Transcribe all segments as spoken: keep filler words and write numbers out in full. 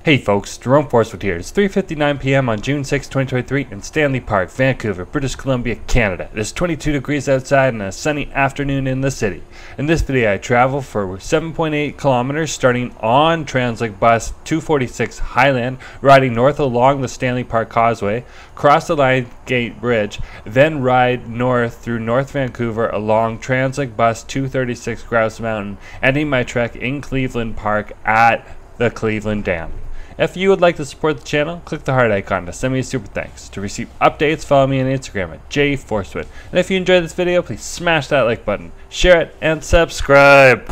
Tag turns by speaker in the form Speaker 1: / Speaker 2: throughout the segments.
Speaker 1: Hey folks, Jerome Forestwood here. It's three fifty-nine p m on June sixth, twenty twenty-three in Stanley Park, Vancouver, British Columbia, Canada. It is twenty-two degrees outside and a sunny afternoon in the city. In this video I travel for seven point eight kilometers starting on Translink bus two forty-six Highland, riding north along the Stanley Park Causeway, cross the Lion Gate Bridge, then ride north through North Vancouver along Translink bus two thirty-six Grouse Mountain, ending my trek in Cleveland Park at the Cleveland Dam. If you would like to support the channel, click the heart icon to send me a super thanks. To receive updates, follow me on Instagram at j forestwood. And if you enjoyed this video, please smash that like button, share it, and subscribe.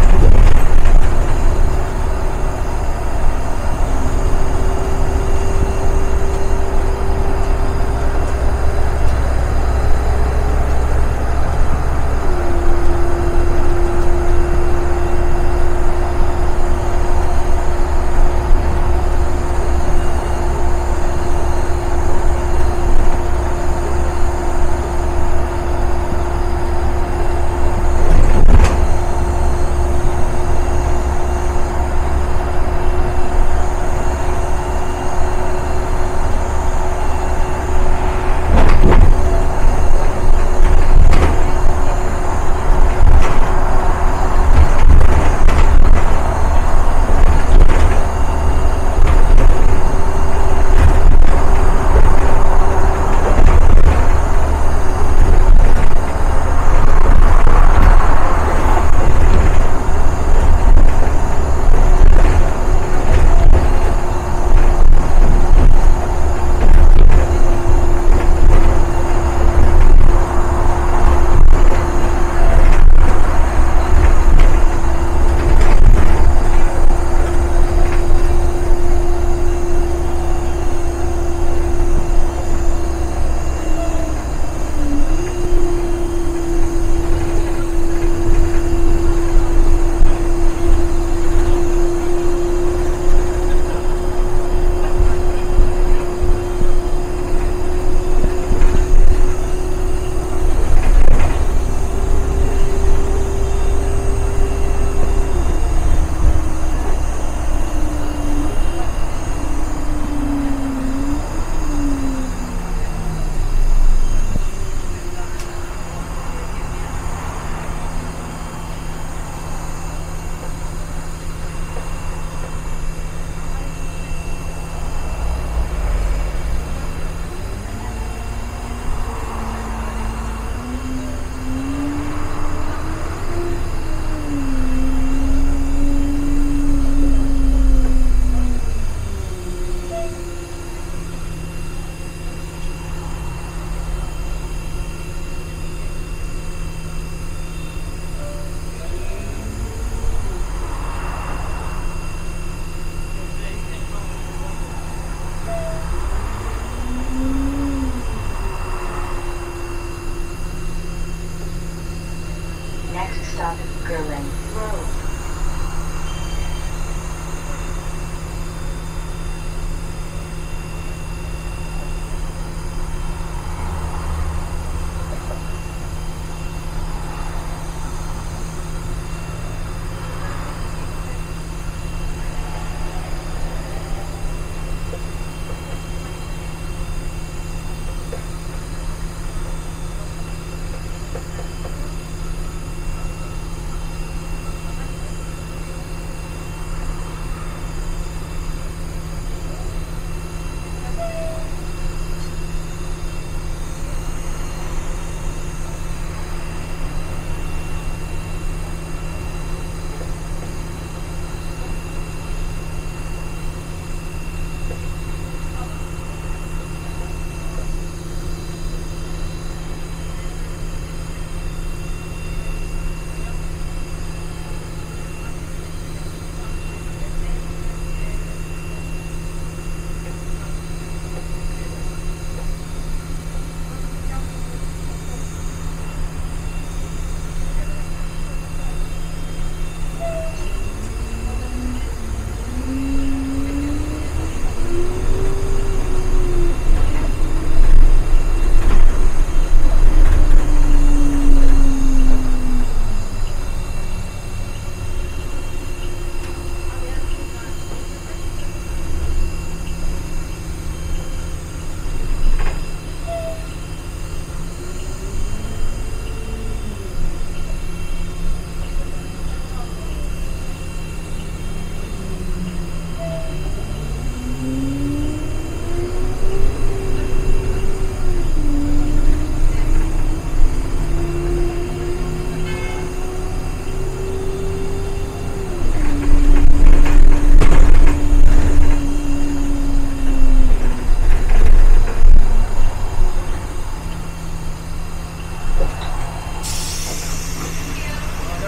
Speaker 2: Next stop, Gerlin Road.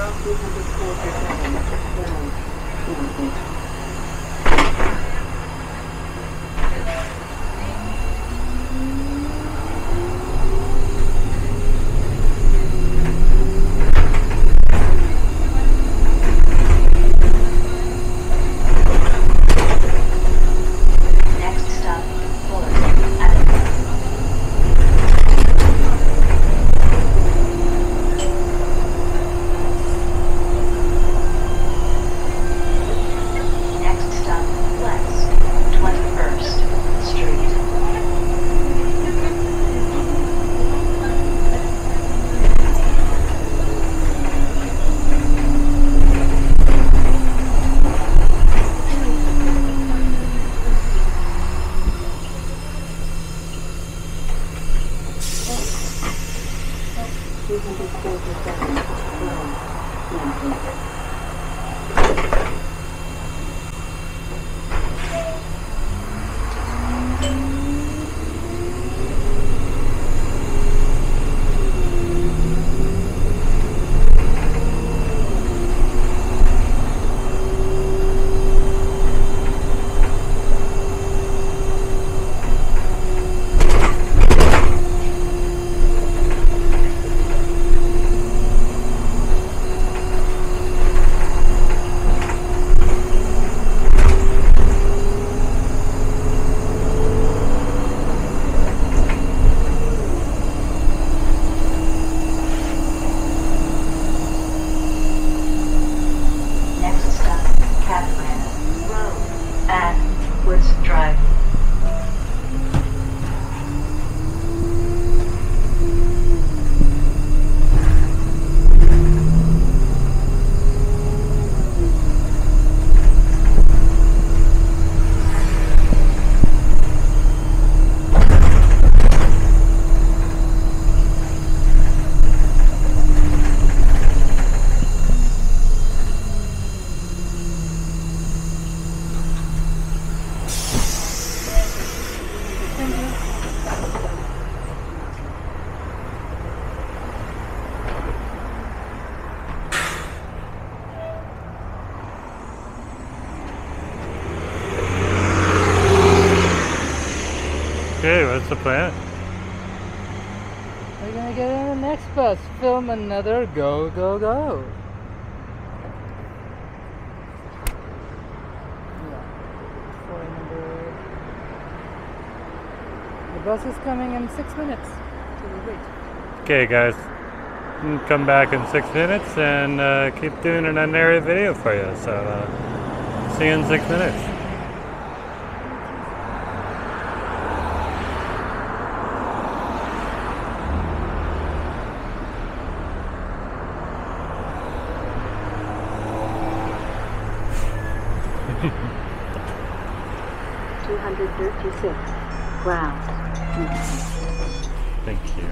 Speaker 1: Okay, what's the plan?
Speaker 3: We're gonna get on the next bus, film another go, go, go. Yeah. Story number. The bus is coming in six minutes. So we wait.
Speaker 1: Okay, guys. Come back in six minutes and uh, keep doing an area video for you. So, uh, see you in six minutes.
Speaker 2: two hundred thirty-six. Ground.
Speaker 1: Thank you.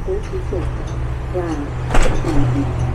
Speaker 2: thirty-six. Ground.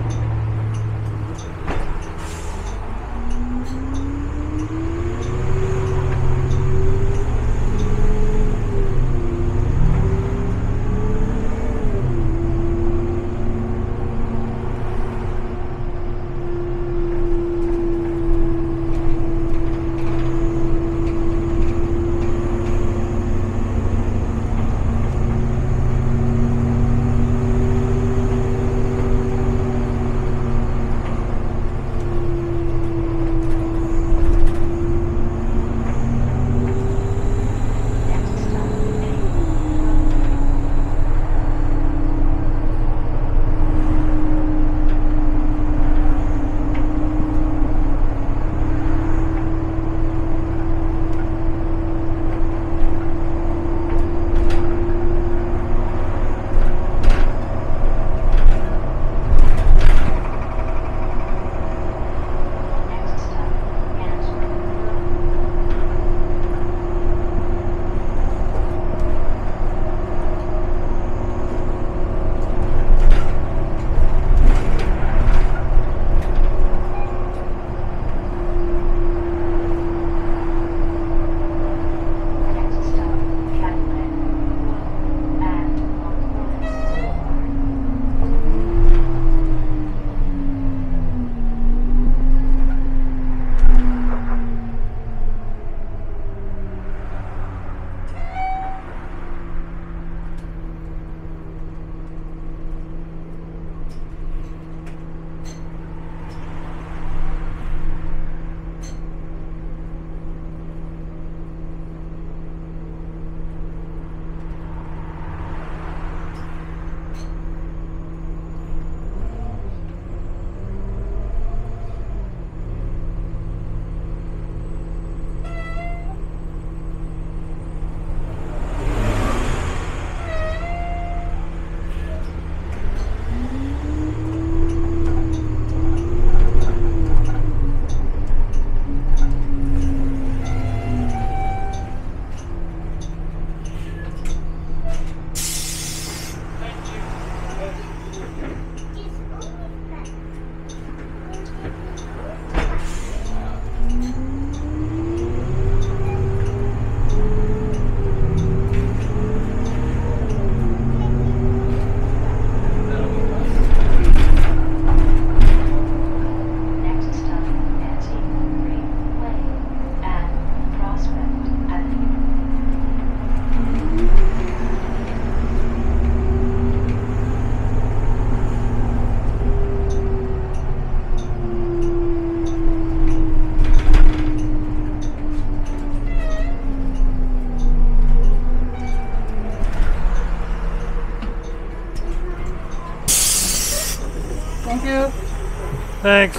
Speaker 3: Thank you.
Speaker 1: Thanks.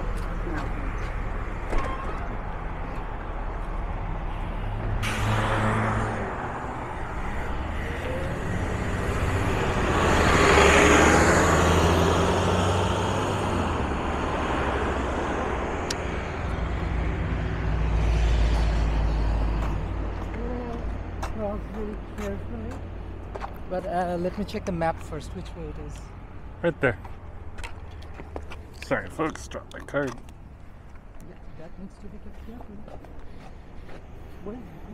Speaker 3: Cross very carefully. But uh, let me check the map first, which way it is.
Speaker 1: Right there. Sorry, folks, dropped my card.
Speaker 3: Yeah, that needs to be kept careful. Where?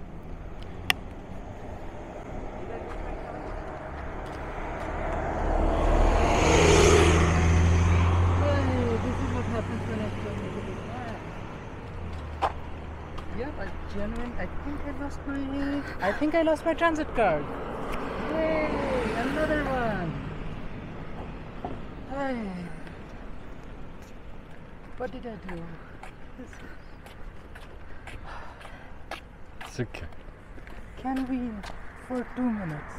Speaker 3: Hey, this is what happens when I turn a little back. Yep, I genuine. I think I lost my. I think I lost my transit card. Yay! Another one. Hey. What did I do? This
Speaker 1: It's okay.
Speaker 3: Can we for two minutes?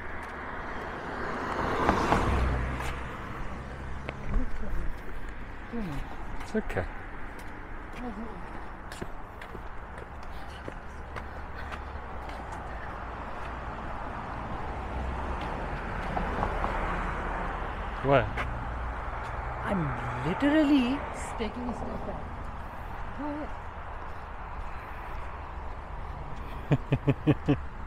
Speaker 3: Two minutes.
Speaker 1: It's okay. What?
Speaker 3: I'm literally taking a step back. Go ahead.